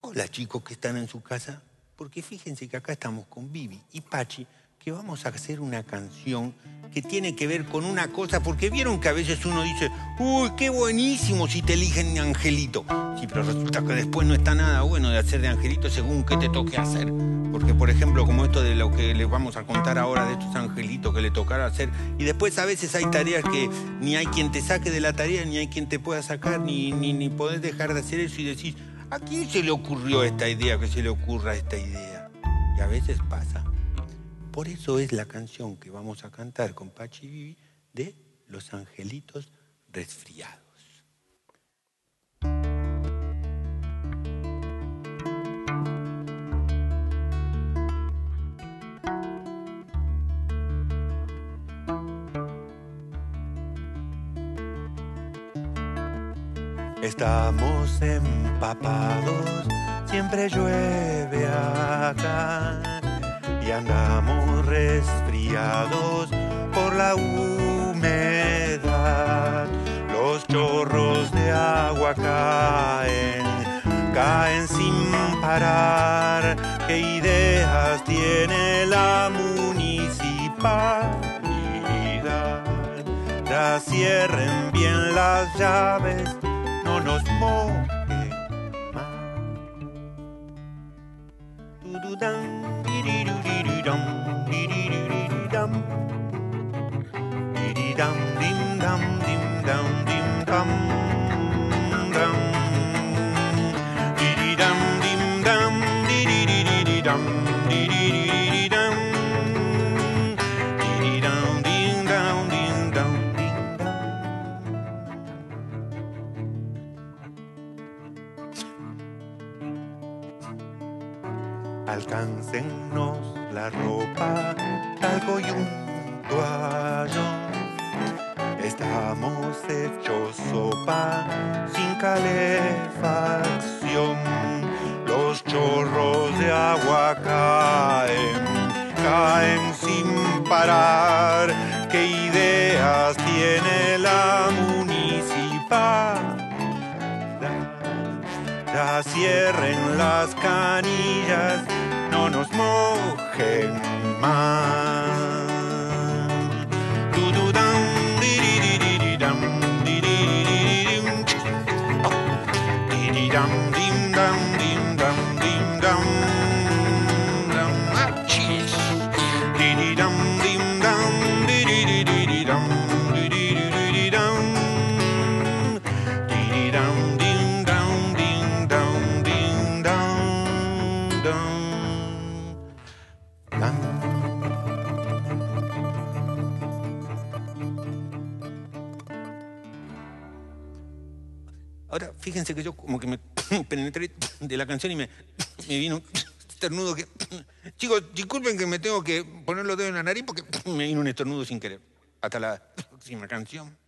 Hola chicos que están en su casa, porque fíjense que acá estamos con Vivi y Pachi, que vamos a hacer una canción que tiene que ver con una cosa, porque vieron que a veces uno dice, uy, qué buenísimo si te eligen de angelito. Sí, pero resulta que después no está nada bueno de hacer de angelito según qué te toque hacer. Porque, por ejemplo, como esto de lo que les vamos a contar ahora de estos angelitos que le tocará hacer, y después a veces hay tareas que ni hay quien te saque de la tarea, ni hay quien te pueda sacar, ni podés dejar de hacer eso y decís, ¿a quién se le ocurrió esta idea, que se le ocurra esta idea? Y a veces pasa. Por eso es la canción que vamos a cantar con Pachi y Vivi de Los Angelitos Resfriados. Estamos empapados, siempre llueve acá y andamos resfriados por la humedad. Los chorros de agua caen sin parar. ¿Qué ideas tiene la municipalidad? Ya cierren bien las llaves, no nos mojen más. Dududam, dirirurirudam, dirirurirudam. Diridam, dim dam, dim dam, dim dam, dam. Diridam, dim dam, diririridam, diririridam. Diridam, dim dam, dim dam, dim dam. Alcáncennos la ropa, talco y un toallón. Estamos hechos sopa sin calefacción. Los chorros de agua caen sin parar. ¿Qué ideas tiene la municipalidad? Ya cierren las canillas, no nos mojen más. Dududam, diririridam, diriririm. Diridam, dim dam, dim dam, dim dam, dam. Achis. Diridam, dim dam, diririridam, diririridam. Diridam, dim dam, dim dam, dim dam, dam. Dam. Ahora, fíjense que yo como que me penetré de la canción y me vino un estornudo que... Chicos, disculpen que me tengo que poner los dedos en la nariz porque me vino un estornudo sin querer. Hasta la próxima canción.